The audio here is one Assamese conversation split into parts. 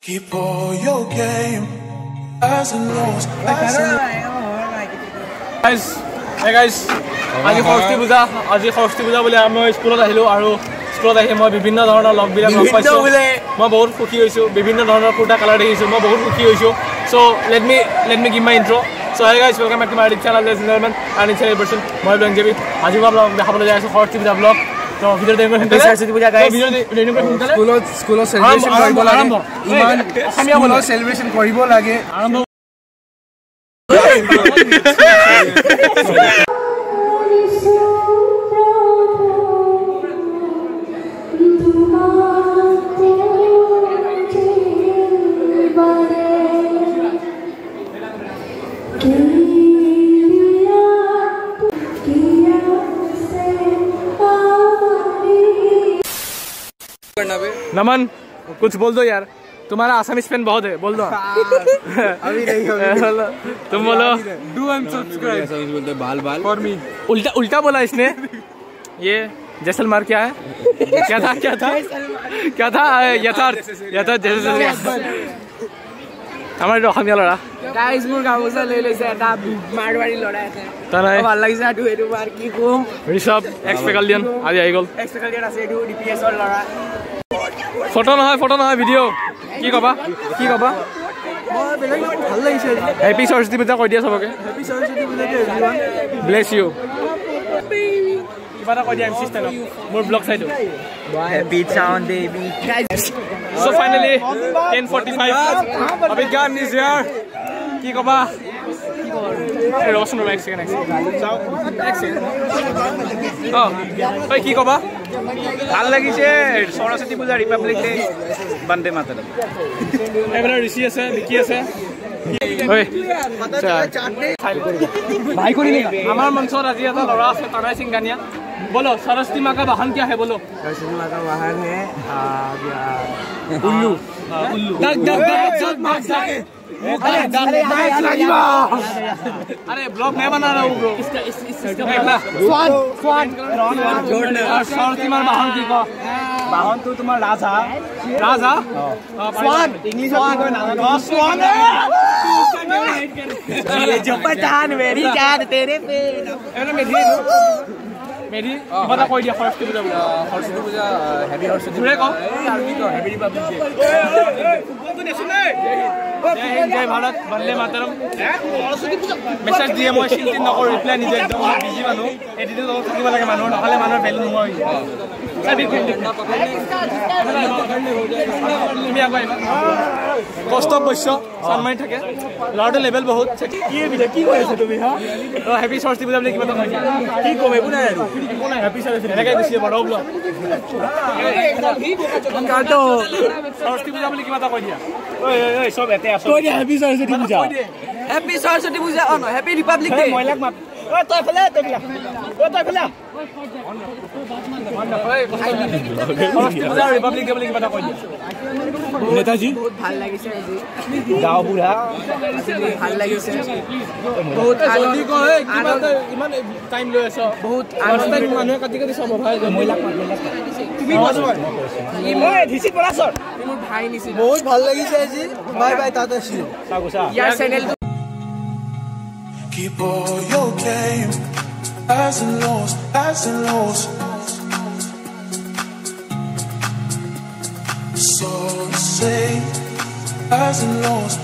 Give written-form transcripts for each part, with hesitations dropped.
Keep all your game as a loss. Guys, আজি সৰস্বতী পূজা বুলি আমি স্কুলত আহিলো আৰু স্কুলত আহি মই বিভিন্ন ধৰণৰ লগবিলাক লগ পাইছো মই বহুত সুখী হৈছো বিভিন্ন ধৰণৰ ফুটা কালাৰ দেখিছো মই বহুত সুখী হৈছো so let me give my intro so hey guys welcome back to my channel ladies and gentlemen and in celebration মই ব্লগ জেবি আজি মই ব্লগ দেখাবলৈ যাই আছো সৰস্বতী পূজা ব্লগ তো ভিডিও দেখুন সৰস্বতী পূজা গাইস স্কুলত সেলিব্রেশন কৰিব লাগে ইমান স্কুলত সেলিব্রেশন কৰিব লাগে আৰম্ভ नमन कुछ बोल दो यार तुम्हारा आसामीज पेन बहुत है बोल दो अभी नहीं तुम बोलो डू एंड सब्सक्राइब आसामीज बोलते बाल फॉर मी उल्टा बोला इसने ये जैसलमेर क्या है क्या था यथार्थ जैसे हमारे অসমীয়া লৰা গাইস মোৰ গামোচা লৈ লৈছে এটা মাৰৱাৰী লৰা আছে তাই ভাল লাগিছে আটু এটো মাৰ কি কম ঋষভ এক্সপেকালিয়ন আজি আহি গল এক্সপেকালিয়ন আছে এটো ডিপিএছ ৰ লৰা ফটো নহয় ভিডিও কি কবা মই বেলেগ ভাল লাগিছে হ্যাপি সরস্বতী পূজা কৈ দিয়া সবকে হ্যাপি সরস্বতী পূজা টু एवरीवन ব্লেস ইউ কিবা কৈ দিয়া এমসি স্টাইল মোৰ ব্লগ চাইটো happy sound baby guys So finally 10:45 Abhigyan is here কি কবা এই রোশন র এক্সেকেন্ড যাও এক্সেকেন্ড ওই কি কবা ভাল লাগিছে সরস্বতী পূজা রিপাবলিক ডে বন্দে মাতরম এবারে ঋষি আছে মিকি আছে ওই ভাই করি নেগা আমার মঞ্চত আজি এটা লৰা আছে তানাই সিং গানিয়া बोलो सरस्वती माँ का वाहन क्या है बोलो सरस्वती माँ का वाहन है उल्लू अरे ब्लॉग मैं बना रहा हूँ ब्रो सरस्वती माँ वाहन की को वाहन तो तुम्हारा राजा इंग्लिश स्वान जो पहचान मेरी जान तेरे पे मेरी बता कोई दिया सरस्वती पूजा हैप्पी सरस्वती पूजा को हैप्पी रिपब्लिक डे जय भारत वंदे मातरम मेसेज दिए মই চিন্তিত নকৰ ৰিপ্লাই নিজে একদম বিজি মানুহ এডিটৰ লগত থাকিব লাগে মানুহ নহলে মানুহৰ ভ্যালু নোহোৱা হৈ যায় সবি তুমি আগৈ কষ্ট বৈশ্য সন্মান থাকে লৰ্ড লেভেল বহুত কি কৈ আছে তুমি হা হ্যাপি সরস্বতী পূজা বুলি কিবা এটা কি কমে কোনে আৰু কোনে হ্যাপি সরস্বতী এনেকে দিছে বড় ব্লগ কাটো সরস্বতী পূজা বুলি কিবা এটা কৈ দিয়া ওই সব এতে আছো কৈ দিয়া হ্যাপি সরস্বতী পূজা happy Saraswati Puja on happy republic day মইলাক মাত ও তই ফেলে সরস্বতী পূজা রিপাবলিক ডে বুলি কিবা এটা কৈ দিয়া নেতাজি বহুত ভাল লাগিছে আজি গাঁও বুঢ়া ভাল লাগিছে বহুত জলদি কয় ইমান টাইম লৈ আছো বহুত আনন্দ মানুহে কাটি চাব ভাই মইলাক তুমি মই ধিসি পৰাছৰ মোৰ ভাই নিছি বহুত ভাল লাগিছে আজি বাই বাই তাতে আছি ইয়াৰ channel Keep all your game as a loss So say as a loss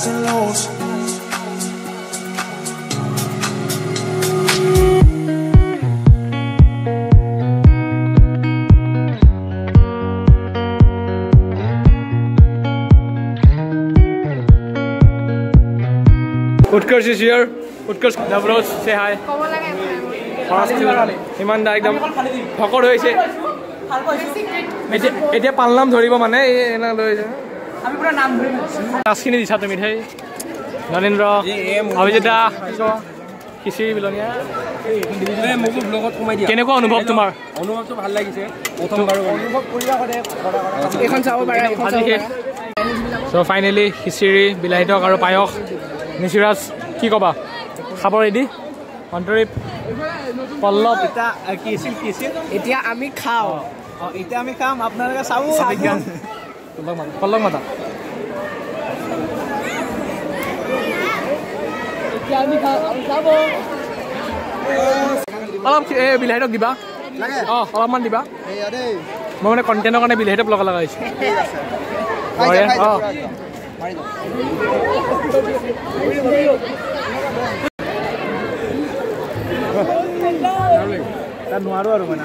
Utkarsh is here. Utkarsh Navroz, say hi. ইমান দা একদম ফকর হয়েছে এতিয়া পালনাম ধরিব মানে এনা লৈ আমি পুরা নাম ধরিম তাসখিনি দিছা তুমি ভাই নরেন্দ্র অভিজিতা খিচিৰি বিলনিয়া এই মোক ব্লগত কমাই দিয়া কেনেকুৱা অনুভৱ তোমাৰ অনুভৱটো ভাল লাগিছে প্ৰথমবাৰ অনুভৱ কৰিবা কৰে এখন চাব পাৰে সো ফাইনালি খিচিৰি বিলাহী টক আৰু পায়স নিশিৰাজ কি কবা খাব ৰেডি অন্তৰীপ পল্লৱ এটা কি আছিল এতিয়া আমি খাও এতিয়া আমি খাম আপোনালোকে চাও পল্লৱ মাতা অলপ বিলাহীটো দিবা অলপমান দিবা মই মানে কণ্টেণ্টৰ কাৰণে বিলাহীটো লগাব লগা হৈছে নোৱাৰো আৰু মানে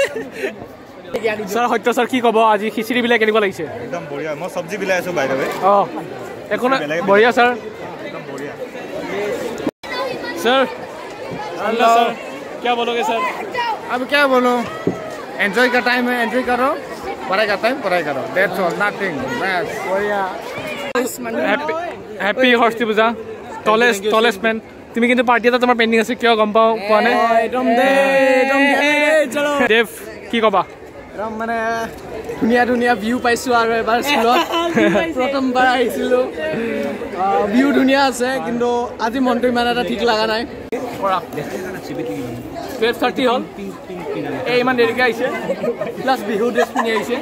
ছাৰ সত্য ছাৰ কি ক'ব আজি খিচিৰি বিলাক কেনেকুৱা লাগিছে একদম বঢ়িয়া মই সবজি বিলাই আছো বাই দে একো না বঢ়িয়া ছাৰ एकदम बढ़िया सर हेलो सर क्या बोलोगे सर अब क्या बोलो एंजॉय का टाइम है एंजॉय करो पढ़ाई का टाइम पढ़ाई करो दैट्स ऑल नथिंग बस बढ़िया happy Saraswati Puja tallest man তুমি কিন্তু পাৰ্টি এটা তোমাৰ পেন্ডিং আছে কিয় গম পোৱা নাই একদম চলো দেৱ কি কবা একদম মানে ধুনীয়া ভিউ পাইছো আৰু এবাৰ স্কুলত প্ৰথমবাৰ আহিছিলো ভিউ ধুনীয়া আছে কিন্তু আজি মনটো ইমান এটা ঠিক লগা নাই 12:30 হ'ল এই ইমান দেৰিকৈ আহিছে প্লাছ বিহু ড্ৰেছ পিন্ধি আহিছে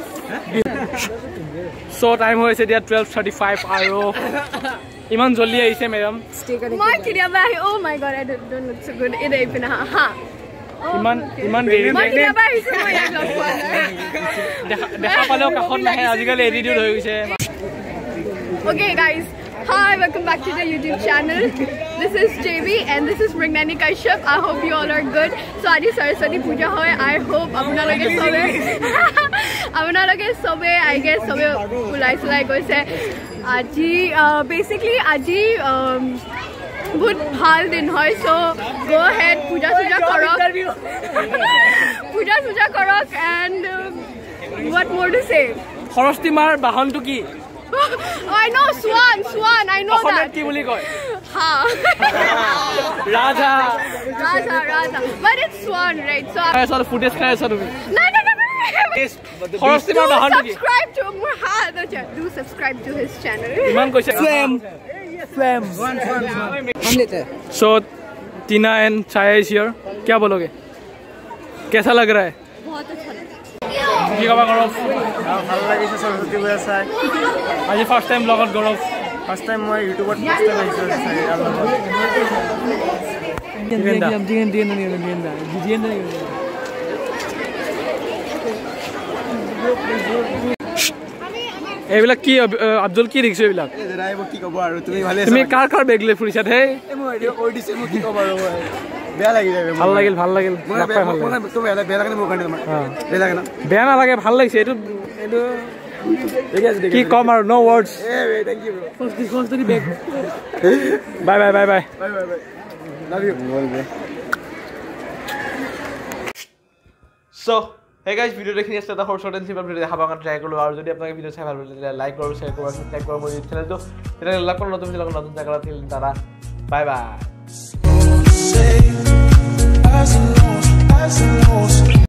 সো টাইম হৈছে দিয়া 12:35 আৰু ইমান জলদি আহিছে মেডাম মই কিবা ও my god I don't look so good in ইপনা হা ইমান দেৰি মই কিবা আহিছে মই এক লগ পোৱা দেখা পালেও কাখন নাহে আজিকালি এডিটিউড হৈ গৈছে Okay guys, hi, welcome back to the YouTube channel. This is JB and this is Mrignani Kashyap. I hope you all are good. So aji Saraswati Puja hoy. I hope apnaloge sobe I guess sobe ulai goise. Aji basically aji बहुत ভাল दिन হয় so go ahead puja korok and what more to say Saraswati মাৰ বাহনটো কি I know swan I know that কি বুলি কয় ha raja but it's swan right so I saw the footage খাই আছা তুমি no সৰস্বতী মাৰ বাহনটো কি subscribe to do subscribe to his channel ইমান কৈছে फ्लेम हम लेते हैं so Tina and Chhaya is here क्या बोलोगे कैसा लग रहा है बहुत अच्छा लगा কি কবা গৌৰৱ ভাল লাগিছে সৰস্বতী পূজা চাই আজি ফাৰ্ষ্ট টাইম ব্লগত গৌৰৱ ফাৰ্ষ্ট টাইম মই ইউটিউবত ফাৰ্ষ্ট টাইম আহিছো চাই এইবিলাক কি আব্দুল কি দেখিছো এইবিলাক কি ক'ব আৰু তুমি ভালে তুমি কাৰ বেগ লৈ ফুৰিছা হে মই কৈ দিছে মই কি ক'ব আৰু বেয়া লাগিল ভাল লাগিল তুমি বেয়া লাগে মোৰ কাৰণে তোমাৰ বেয়া লাগে না বেয়া নালাগে ভাল লাগিছে এইটো কি কম আৰু no words thank you bye love you so hey guys video দেখি আছে এটা সৰট এণ্ড সিম্পল ভিডিও দেখাব কাৰণে ট্ৰাই কৰিলো আৰু যদি আপোনাক ভিডিও চাই ভাল লাগিলে লাইক কৰক শেয়াৰ কৰক সাবস্ক্ৰাইব কৰক মোৰ চেনেলটো এটা লাইক কৰক নতুন জায়গা til তারা বাই বাই